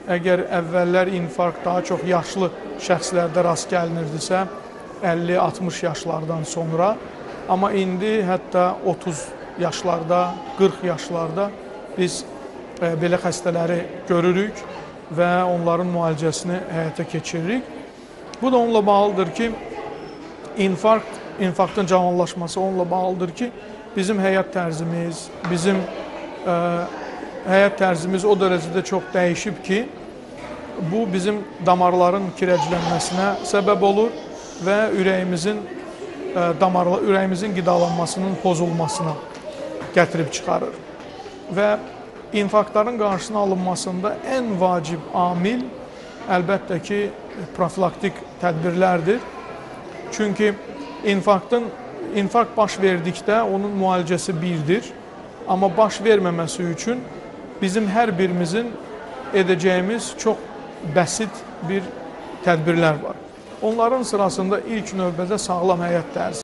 Əgər əvvəllər infarkt daha çox yaşlı şəxslərdə rast gəlinirdisə, 50-60 yaşlardan sonra, amma indi hətta 30 yaşlarda, 40 yaşlarda biz belə xəstələri görürük və onların müalicəsini həyata keçiririk. Bu da onunla bağlıdır ki, infarktın cavanlaşması onunla bağlıdır ki, bizim həyat tərzimiz o dərəcədə çox dəyişib ki, bu bizim damarların kirəclənməsinə səbəb olur və ürəyimizin qidalanmasının pozulmasına gətirib çıxarır. Və infarktların qarşısının alınmasında ən vacib amil əlbəttə ki, profilaktik tədbirlərdir. Çünki infarkt baş verdikdə onun müalicəsi birdir. Amma baş verməməsi üçün bizim hər birimizin edəcəyimiz çox bəsit bir tədbirlər var. Onların sırasında ilk növbədə sağlam həyat tərzi.